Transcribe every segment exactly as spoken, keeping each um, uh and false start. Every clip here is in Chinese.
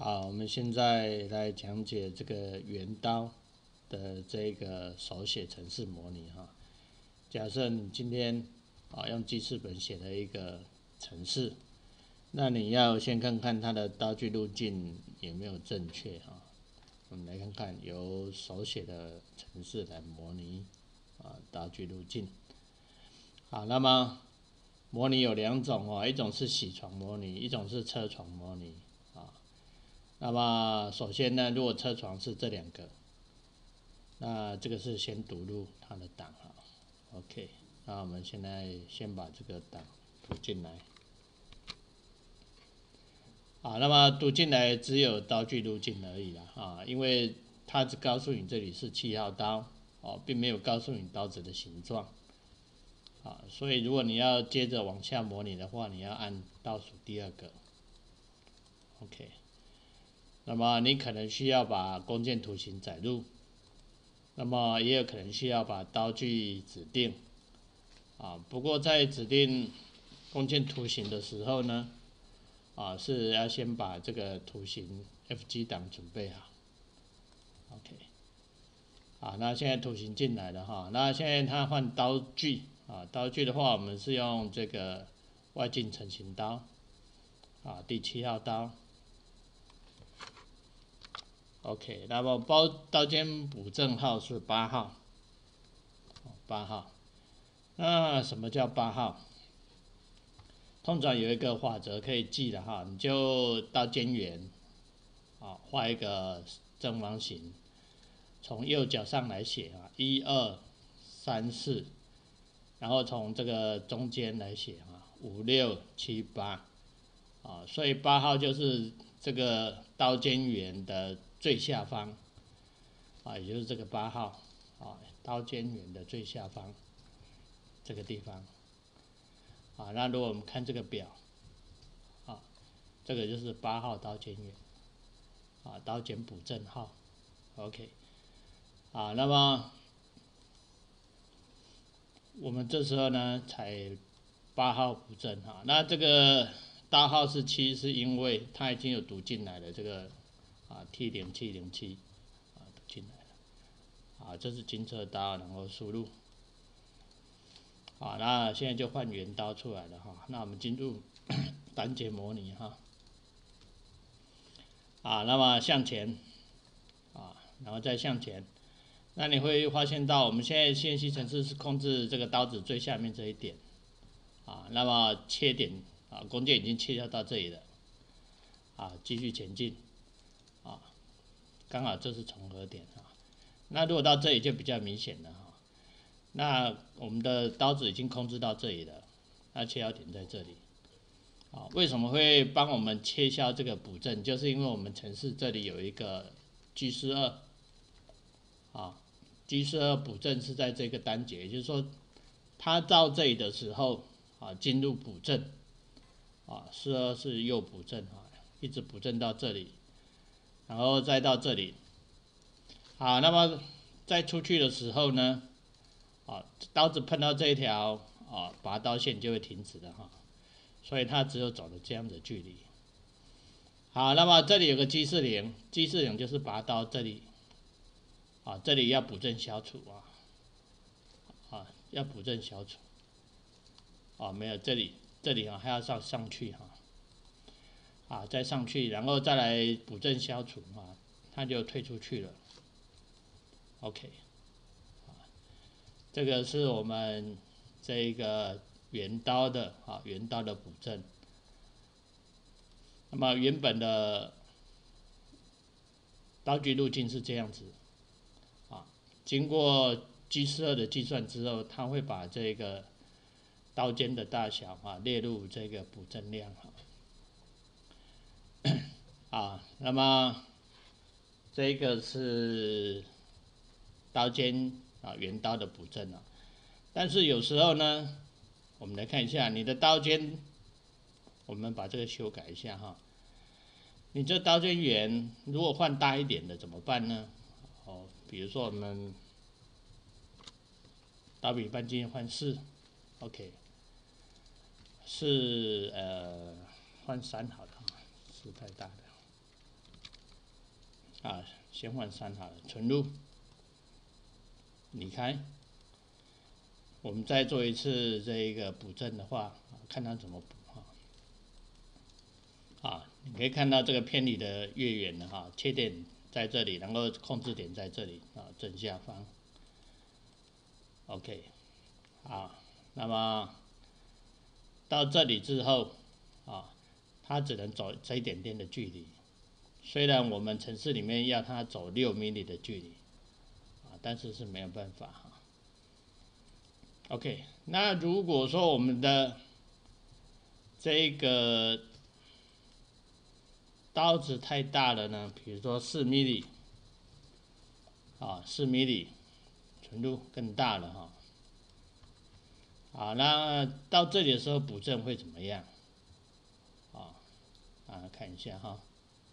好，我们现在来讲解这个圆刀的这个手写程式模拟哈。假设你今天啊用记事本写了一个程式，那你要先看看它的刀具路径有没有正确哈。我们来看看由手写的程式来模拟啊刀具路径。好，那么模拟有两种哦，一种是铣床模拟，一种是车床模拟啊。那么首先呢，如果车床是这两个，那这个是先读入它的档哈 ，OK。那我们现在先把这个档读进来。啊，那么读进来只有刀具路径而已啦啊，因为它只告诉你这里是七号刀哦，并没有告诉你刀子的形状啊，所以如果你要接着往下模拟的话，你要按倒数第二个 ，OK。那么你可能需要把工件图形载入，那么也有可能需要把刀具指定啊。不过在指定工件图形的时候呢，啊是要先把这个图形 F G 档准备好 ，OK。啊，那现在图形进来了哈，那现在它换刀具啊，刀具的话我们是用这个外径成型刀啊，第七号刀。OK， 那么包刀尖补正号是八号，八号。那什么叫八号？通常有一个法则可以记的哈，你就刀尖缘，啊，画一个正方形，从右脚上来写啊，一二三四，然后从这个中间来写啊，五六七八，啊，所以八号就是这个刀尖缘的最下方，啊，也就是这个八号，啊，刀尖缘的最下方这个地方，啊，那如果我们看这个表，啊，这个就是八号刀尖缘，啊，刀尖补正号 ，OK， 啊，那么我们这时候呢才八号补正哈，那这个大号是七，是因为它已经有读进来了这个啊 T 零七零七啊读进来了，啊，这是金色刀，然后输入。好，那现在就换圆刀出来了哈。那我们进入单节模拟哈。啊，那么向前，啊，然后再向前。那你会发现到我们现在 C N C 程式是控制这个刀子最下面这一点，啊，那么切点啊，工件已经切掉到这里了，啊，继续前进，啊，刚好这是重合点啊。那如果到这里就比较明显了哈。那我们的刀子已经控制到这里了，那切削点在这里。啊，为什么会帮我们切削这个补正？就是因为我们程式这里有一个 G 四二，啊 ，G 四二补正是在这个单节，也就是说，它到这里的时候，啊，进入补正，啊，四二是右补正啊，一直补正到这里，然后再到这里。好，那么在出去的时候呢？啊，刀子碰到这一条啊拔刀线就会停止了哈，所以它只有走了这样的距离。好，那么这里有个 G 四零 ，G 四零就是拔刀这里，啊，这里要补正消除啊，啊，要补正消除，啊，没有这里这里啊还要上上去哈，啊，再上去，然后再来补正消除啊，它就退出去了。OK。这个是我们这个圆刀的啊，圆刀的补正。那么原本的刀具路径是这样子，啊，经过 G 四二的计算之后，它会把这个刀尖的大小啊列入这个补正量啊，啊，那么这个是刀尖啊圆刀的补正啊，但是有时候呢，我们来看一下你的刀尖，我们把这个修改一下哈。你这刀尖缘如果换大一点的怎么办呢？哦，比如说我们刀柄半径换四 ，OK， 是呃换三好了，四太大了。 ，OK， 好， 啊，先换三好了，存入，离开。我们再做一次这一个补正的话，看它怎么补哈。啊，你可以看到这个偏离的越远了哈，切点在这里，然后控制点在这里啊，正下方。OK， 好，那么到这里之后啊，它只能走这一点点的距离。虽然我们程式里面要它走六米的距离啊，但是是没有办法哈。OK， 那如果说我们的这个刀子太大了呢，比如说四米里啊，四米里，纯度更大了哈。好，那到这里的时候补正会怎么样？啊啊，看一下哈。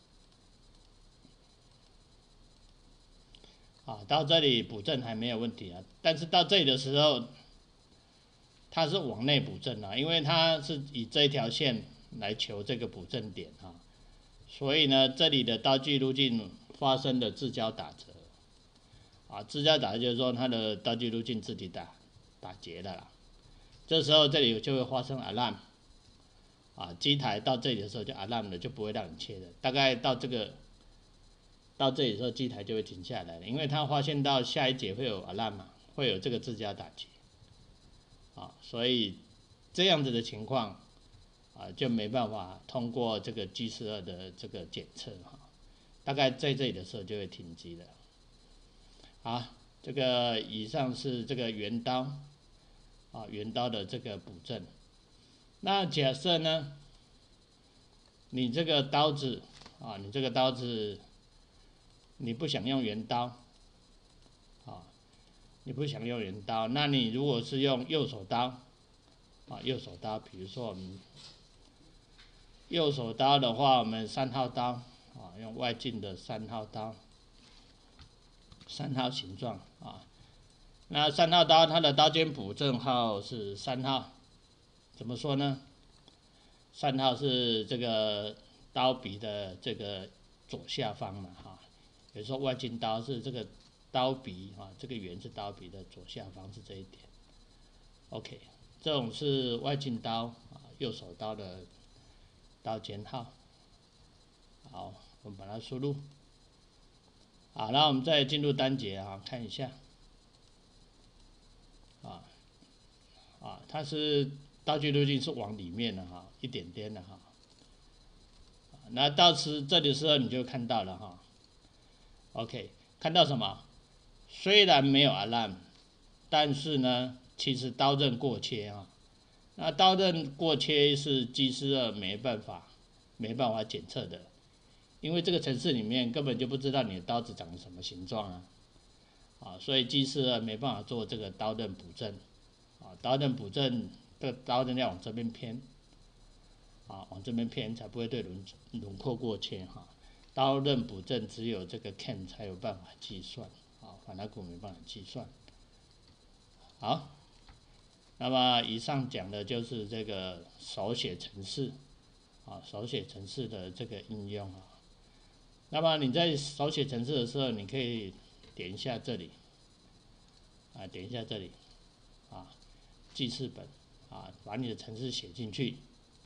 啊，到这里补正还没有问题啊，但是到这里的时候，它是往内补正啊，因为它是以这条线来求这个补正点啊，所以呢，这里的刀具路径发生了自交打折，啊，自交打折就是说它的刀具路径自己打打结的啦，这时候这里就会发生 alarm， 啊，机台到这里的时候就 alarm 了，就不会让你切的，大概到这个。到这里的时候，机台就会停下来了，因为它发现到下一节会有 alarm 嘛，会有这个自交打结，啊，所以这样子的情况，啊，就没办法通过这个 G 四十二的这个检测哈，大概在这里的时候就会停机了。好，这个以上是这个圆刀，啊，圆刀的这个补正。那假设呢，你这个刀子，啊，你这个刀子。你不想用圆刀，啊，你不想用圆刀，那你如果是用右手刀，啊，右手刀，比如说我们右手刀的话，我们三号刀，啊，用外径的三号刀，三号形状啊，那三号刀它的刀尖补正号是三号，怎么说呢？三号是这个刀鼻的这个左下方嘛，哈。比如说外径刀是这个刀鼻啊，这个圆是刀鼻的左下方是这一点。OK， 这种是外径刀啊，右手刀的刀尖号。好，我们把它输入。好，那我们再进入单节啊，看一下。啊啊，它是刀具路径是往里面的哈，一点点的哈。那到时这里的时候你就看到了哈。OK， 看到什么？虽然没有 alarm， 但是呢，其实刀刃过切啊。那刀刃过切是 G 四十二没办法没办法检测的，因为这个程式里面根本就不知道你的刀子长什么形状啊，啊，所以 G 四十二没办法做这个刀刃补正，啊，刀刃补正这个刀刃要往这边偏，啊，往这边偏才不会对轮轮廓过切哈。刀刃补正只有这个 C A M 才有办法计算，啊，反打骨没办法计算。好，那么以上讲的就是这个手写程式，啊，手写程式的这个应用啊。那么你在手写程式的时候，你可以点一下这里，啊，点一下这里，啊，记事本，啊，把你的程式写进去。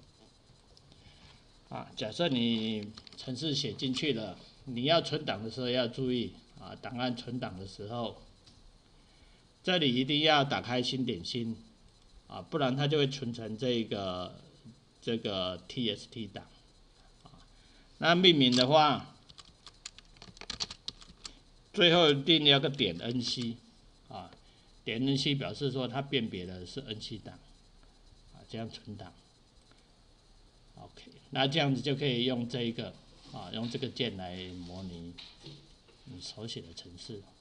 啊，假设你程式写进去了，你要存档的时候要注意啊，档案存档的时候，这里一定要打开新点心啊，不然它就会存成这个这个 T S T 档啊。那命名的话，最后一定要个点 N C 啊，点 N C 表示说它辨别的是 N C 档啊，这样存档。OK， 那这样子就可以用这一个啊，用这个键来模拟你手写的程式。